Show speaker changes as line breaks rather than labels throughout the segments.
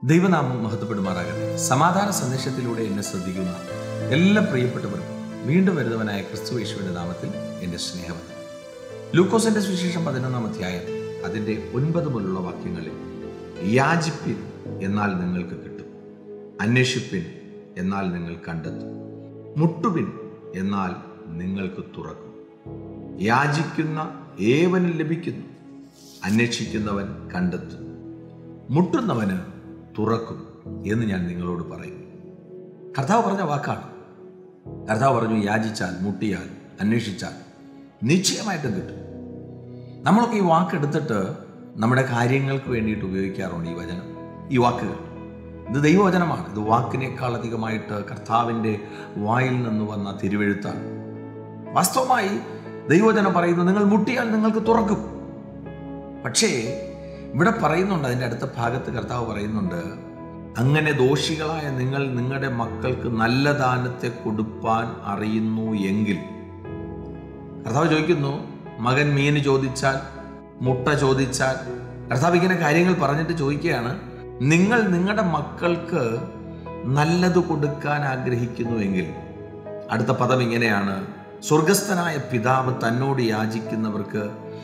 ദൈവനാമം മഹത്വപ്പെടുമാറാകട്ടെ. സമാധാന സന്ദേശത്തിലൂടെ എന്നെ ശ്രദ്ധിക്കുന്ന എല്ലാ പ്രിയപ്പെട്ടവർക്കും വീണ്ടും വരുന്നവനായ ക്രിസ്തുയേശുവിന്റെ നാമത്തിൽ എൻ്റെ സ്നേഹവന്ദനം. ലൂക്കോസിന്റെ സുവിശേഷം 11-ാം അധ്യായം അതിൻ്റെ 9 മുതലുള്ള വാക്യങ്ങളിൽ യാചിപ്പിൻ എന്നാൽ നിങ്ങൾക്ക് കിട്ടും, അന്വേഷിപ്പിൻ എന്നാൽ നിങ്ങൾ കണ്ടെത്തും, മുട്ടുവിൻ എന്നാൽ നിങ്ങൾക്ക് തുറക്കും. യാചിക്കുന്ന ഏവനും ലഭിക്കുന്നു, അന്വേഷിക്കുന്നവൻ കണ്ടെത്തും, മുട്ടുന്നവന് തുറക്കും എന്ന് ഞാൻ നിങ്ങളോട് പറയും. കർത്താവ് പറഞ്ഞ വാക്കാണ്. കർത്താവ് പറഞ്ഞു, യാചിച്ചാൽ, മുട്ടിയാൽ, അന്വേഷിച്ചാൽ നിശ്ചയമായിട്ടും കിട്ടും. നമ്മളൊക്കെ ഈ വാക്കെടുത്തിട്ട് നമ്മുടെ കാര്യങ്ങൾക്ക് വേണ്ടിയിട്ട് ഉപയോഗിക്കാറുണ്ട്. ഈ വാക്കുകൾ ഇത് ദൈവവചനമാണ്. ഇത് വാക്കിനേക്കാൾ അധികമായിട്ട് കർത്താവിൻ്റെ വായിൽ നിന്ന് വന്ന തിരുവെഴുത്താണ്. വാസ്തവമായി ദൈവവചനം പറയുന്നു, നിങ്ങൾ മുട്ടിയാൽ നിങ്ങൾക്ക് തുറക്കും. പക്ഷേ ഇവിടെ പറയുന്നുണ്ട്, അതിൻ്റെ അടുത്ത ഭാഗത്ത് കർത്താവ് പറയുന്നുണ്ട്, അങ്ങനെ ദോഷികളായ നിങ്ങൾ നിങ്ങളുടെ മക്കൾക്ക് നല്ല ദാനത്തെ കൊടുപ്പാൻ അറിയുന്നു എങ്കിൽ. കർത്താവ് ചോദിക്കുന്നു, മകൻ മീന് ചോദിച്ചാൽ, മുട്ട ചോദിച്ചാൽ, കർത്താവ് ഇങ്ങനെ കാര്യങ്ങൾ പറഞ്ഞിട്ട് ചോദിക്കുകയാണ്, നിങ്ങൾ നിങ്ങളുടെ മക്കൾക്ക് നല്ലത് കൊടുക്കാൻ ആഗ്രഹിക്കുന്നുവെങ്കിൽ. അടുത്ത പദം ഇങ്ങനെയാണ്, സ്വർഗസ്ഥനായ പിതാവ് തന്നോട് യാചിക്കുന്നവർക്ക്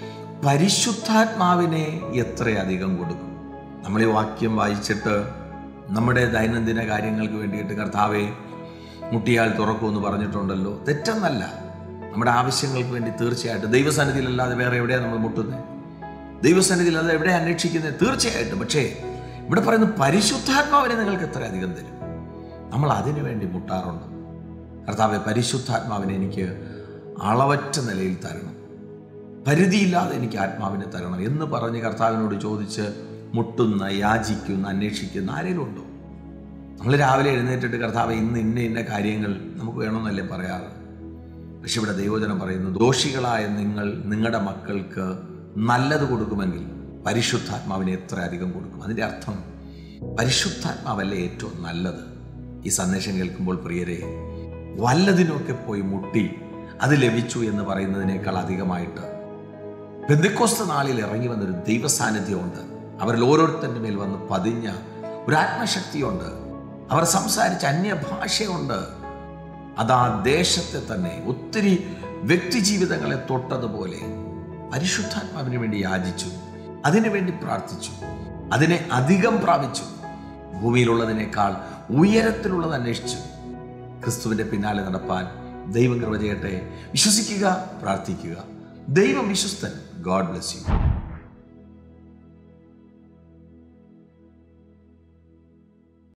പരിശുദ്ധാത്മാവിനെ എത്രയധികം കൊടുക്കും. നമ്മൾ ഈ വാക്യം വായിച്ചിട്ട് നമ്മുടെ ദൈനംദിന കാര്യങ്ങൾക്ക് വേണ്ടിയിട്ട് കർത്താവെ മുട്ടിയാൽ തുറക്കുമെന്ന് പറഞ്ഞിട്ടുണ്ടല്ലോ. തെറ്റെന്നല്ല. നമ്മുടെ ആവശ്യങ്ങൾക്ക് വേണ്ടി തീർച്ചയായിട്ടും ദൈവസന്നിധിയിലല്ലാതെ വേറെ എവിടെയാണ് നമ്മൾ മുട്ടുന്നത്? ദൈവസന്നിധിയിലല്ലാതെ എവിടെ അന്വേഷിക്കുന്നത്? തീർച്ചയായിട്ടും. പക്ഷേ ഇവിടെ പറയുന്നത് പരിശുദ്ധാത്മാവിനെ നിങ്ങൾക്ക് എത്രയധികം തരും. നമ്മൾ അതിനു വേണ്ടി മുട്ടാറുണ്ട്. കർത്താവെ, പരിശുദ്ധാത്മാവിനെ എനിക്ക് അളവറ്റ നിലയിൽ തരണം, പരിധിയില്ലാതെ എനിക്ക് ആത്മാവിനെ തരണം എന്ന് പറഞ്ഞ് കർത്താവിനോട് ചോദിച്ച് മുട്ടുന്ന, യാചിക്കുന്ന, അന്വേഷിക്കുന്ന ആരെങ്കിലും ഉണ്ടോ? നമ്മൾ രാവിലെ എഴുന്നേറ്റിട്ട് കർത്താവെ ഇന്ന് ഇന്ന കാര്യങ്ങൾ നമുക്ക് വേണമെന്നല്ലേ പറയാറ്. പക്ഷെ ഇവിടെ ദൈവവചനം പറയുന്നു, ദോഷികളായ നിങ്ങൾ നിങ്ങളുടെ മക്കൾക്ക് നല്ലത് കൊടുക്കുമെങ്കിൽ പരിശുദ്ധാത്മാവിനെ എത്ര അധികം കൊടുക്കും. അതിൻ്റെ അർത്ഥം പരിശുദ്ധാത്മാവല്ലേ ഏറ്റവും നല്ലത്. ഈ സന്ദേശം കേൾക്കുമ്പോൾ പ്രിയരെ, വല്ലതിനൊക്കെ പോയി മുട്ടി അത് ലഭിച്ചു എന്ന് പറയുന്നതിനേക്കാൾ അധികമായിട്ട് പെന്തക്കോസ്ത് നാളിൽ ഇറങ്ങി വന്നൊരു ദൈവസാന്നിധ്യമുണ്ട്. അവരിൽ ഓരോരുത്തരുടെ മേൽ വന്ന് പതിഞ്ഞ ഒരു ആത്മശക്തിയുണ്ട്. അവർ സംസാരിച്ച അന്യഭാഷയുണ്ട്. അത് ആ ദേശത്തെ തന്നെ ഒത്തിരി വ്യക്തി ജീവിതങ്ങളെ തൊട്ടതുപോലെ പരിശുദ്ധാത്മാവിന് വേണ്ടി യാചിച്ചു, അതിനുവേണ്ടി പ്രാർത്ഥിച്ചു, അതിനെ അധികം പ്രാപിച്ചു. ഭൂമിയിലുള്ളതിനേക്കാൾ ഉയരത്തിലുള്ളത് അന്വേഷിച്ചു. ക്രിസ്തുവിൻ്റെ പിന്നാലെ നടപ്പാൻ ദൈവം കൃപ ചെയ്യട്ടെ. വിശ്വസിക്കുക, പ്രാർത്ഥിക്കുക. ദൈവം വിശ്വസ്തൻ. God bless you.